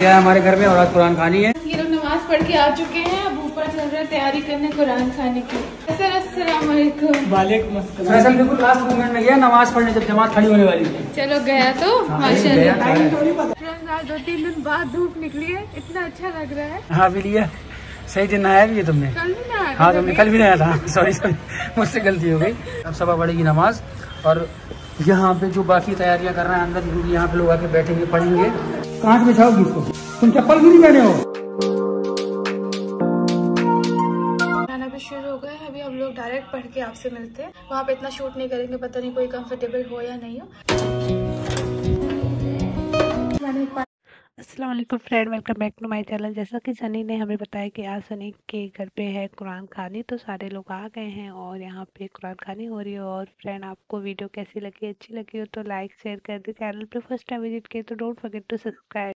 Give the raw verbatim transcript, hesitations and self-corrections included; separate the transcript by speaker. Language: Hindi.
Speaker 1: क्या हमारे घर में और आज कुरान खानी है।
Speaker 2: ये लोग नमाज पढ़ के आ चुके हैं, अब ऊपर चल रहे हैं तैयारी करने कुरान खाने की। अस्सलाम वालेकुम।
Speaker 1: वालेकुम अस्सलाम। फैसल बिल्कुल लास्ट मोमेंट में गया नमाज पढ़ने, जब जमात खड़ी होने वाली थी।
Speaker 2: चलो गया तो
Speaker 1: हाँ,
Speaker 2: माशाल्लाह। आज दो तीन दिन बाद धूप निकली है, इतना अच्छा लग रहा है।
Speaker 1: हाँ बिल्कुल सही दिन आया भी है तुमने।
Speaker 2: कल भी ना
Speaker 1: हाँ तुमने कल भी नहीं आया था। सॉरी सॉरी मुझसे गलती हो गई। अब सुबह पड़ेगी नमाज और यहाँ पे जो बाकी तैयारियां कर रहे हैं अंदर, क्योंकि यहाँ पे लोग आके बैठेंगे पढ़ेंगे। कहाँ से बिछाओगी इसको? तुम चप्पल भी नहीं पहने हो।
Speaker 2: खाना भी शुरू हो गया है, अभी हम लोग डायरेक्ट पढ़ के आपसे मिलते हैं। वहाँ पे इतना शूट नहीं करेंगे, पता नहीं कोई कंफर्टेबल हो या नहीं हो।
Speaker 3: अस्सलाम वालेकुम friend, welcome back to my channel. जैसा कि सनी ने हमें बताया कि आज सनी के घर पे है कुरान खानी, तो सारे लोग आ गए हैं और यहाँ पे कुरान खानी हो रही है। और फ्रेंड आपको वीडियो कैसी लगी, अच्छी लगी हो तो लाइक शेयर कर दे। चैनल पे फर्स्ट टाइम विजिट किए तो डोंट फॉरगेट टू सब्सक्राइब।